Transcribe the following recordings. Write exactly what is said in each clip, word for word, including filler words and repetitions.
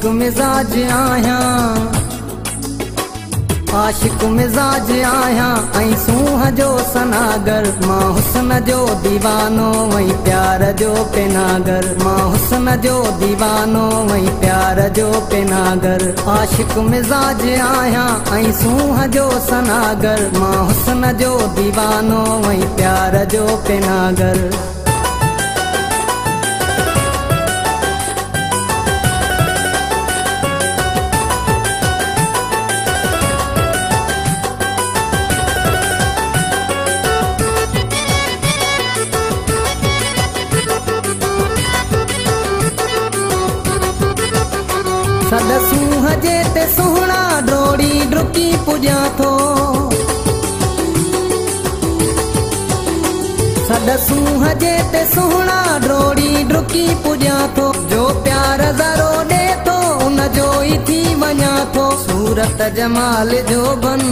आशिक मिजाज आहियां, आशिक मिजाज आहियां ऐं सूंह जो सनागर। मां हुस्न जो दीवानो वहीं प्यार जो पिनागर, मां हुस्न जो दीवानो वहीं प्यार जो पिनागर। आशिक मिजाज आहियां ऐं सूंह जो सनागर, मां हुस्न जो दीवानो वहीं प्यार जो पिनागर। सद सूंह जे ते सुहणा ड्रोड़ी डुकी पुॼां थो, सद सूंह जे ते सुहणा ड्रोड़ी डुकी पुॼां थो। जो प्यार ज़रो ॾे थो उन जो ई थी वञा थो। सूरत जमाल जो बन,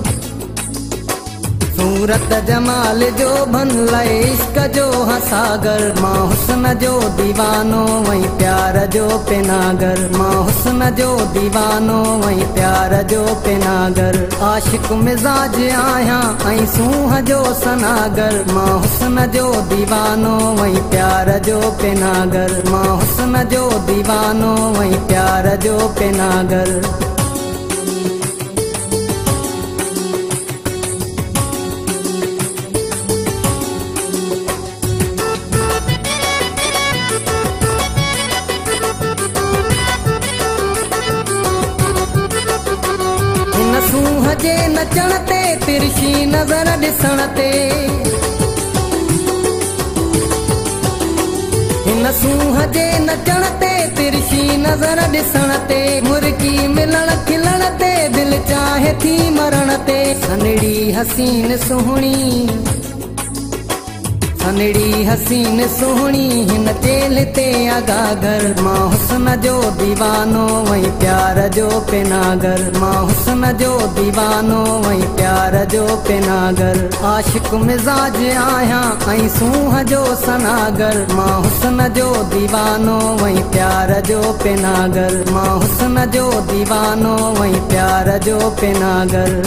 सूरत जमाल जो बन लए इश्क जो हसागर। मां हुस्न जो दीवानो वहीं प्यार जो पिनागर, मां हुस्न जो दीवानो वहीं प्यार जो पिनागर। आशिक मिजाज आहियां ऐं सूंह जो सनागर, मां हुस्न जो दीवानो वहीं प्यार जो पिनागर, मां हुस्न जो दीवानो वहीं प्यार जो पिनागर। सूंह जे नचण ते तिरछी नज़र ॾिसण ते, हिन सूंह जे नचण ते तिरछी नज़र ॾिसण ते, मुर्गी मिलण खिलण ते दिलि चाहे थी मरण ते। सनड़ी हसीन सुहिणी, सनड़ी हसीन सुहिणी हिन तेल ते अगागर। मां हुस्न जो दीवानो वहीं प्यार जो पिनागर, मां हुस्न जो दीवानो वहीं प्यार जो पिनागर। आशिक मिजाज आहियां ऐं सूंह जो सनागर, मां हुस्न जो दीवानो वहीं प्यार जो पिनागर, मां हुस्न जो दीवानो वहीं प्यार जो पिनागर।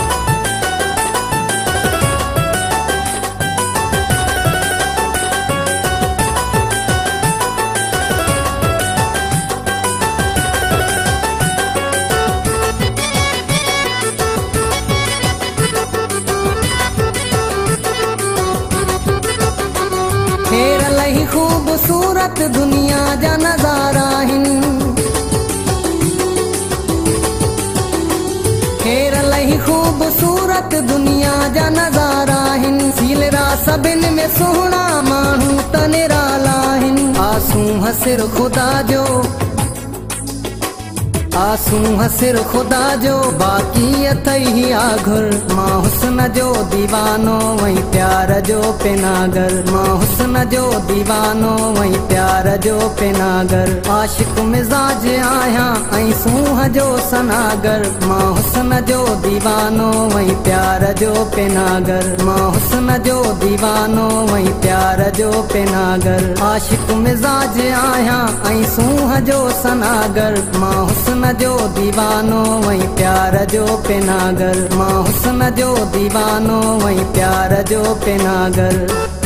हेर लही खूबसूरत दुनिया जा नज़ारा आहिनि, हेर लही खूबसूरत दुनिया जा नज़ारा आहिनि। सीलरा सभिनि में सुहिणा माण्हू त निराला आहिनि। आसूं हसिर ख़ुदा जो, आसूं हसिर ख़ुदा जो बाक़ी अथई आघुर। मां हुस्न जो दीवानो वहीं प्यार जो पिनागर, मां हुस्न जो दीवानो वहीं प्यार जो पिनागर। आशिक मिजाज आहियां ऐं सूंह जो सनागर, मां हुस्न जो दीवानो वहीं प्यार जो पिनागर, मां हुस्न जो दीवानो वहीं प्यार जो पिनागर। आशिक मिजाज आहियां ऐं सूंह जो सनागर, मां हुस्न जो दीवानो वहीं प्यार जो पिनागर, मां हुस्न जो दीवानो वहीं प्यार जो पिनागर।